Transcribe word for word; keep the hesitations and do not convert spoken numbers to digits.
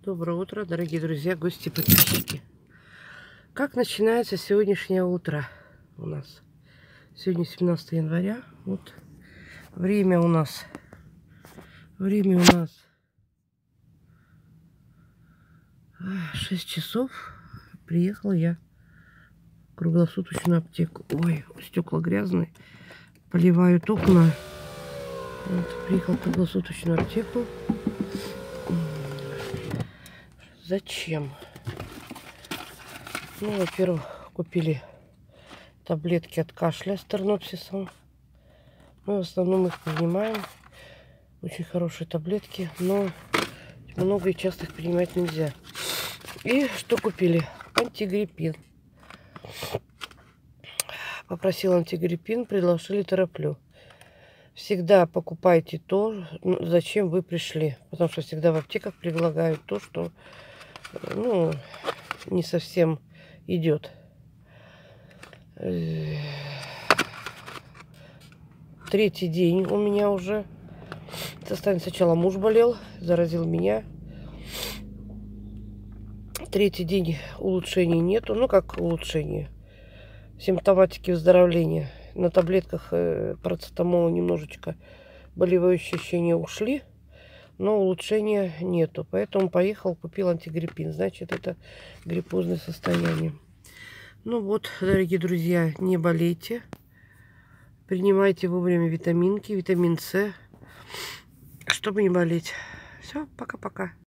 Доброе утро, дорогие друзья, гости, подписчики. Как начинается сегодняшнее утро у нас? Сегодня семнадцатое января. Вот время у нас. Время у нас шесть часов. Приехала я в круглосуточную аптеку. Ой, стекла грязные. Поливают окна. Вот, приехал в круглосуточную аптеку. Зачем? Ну, во-первых, купили таблетки от кашля с тернопсисом. Мы в основном их принимаем. Очень хорошие таблетки, но много и часто их принимать нельзя. И что купили? Антигриппин. Попросил антигриппин, предложили тераплю. Всегда покупайте то, зачем вы пришли. Потому что всегда в аптеках предлагают то, что ну, не совсем идет. Третий день у меня уже. Состояние сначала муж болел, заразил меня. Третий день улучшений нету. Ну, как улучшение? Симптоматики выздоровления. На таблетках парацетамола немножечко болевые ощущения ушли, но улучшения нету. Поэтому поехал, купил антигриппин. Значит, это гриппозное состояние. Ну вот, дорогие друзья, не болейте. Принимайте вовремя витаминки, витамин С, чтобы не болеть. Все, пока-пока.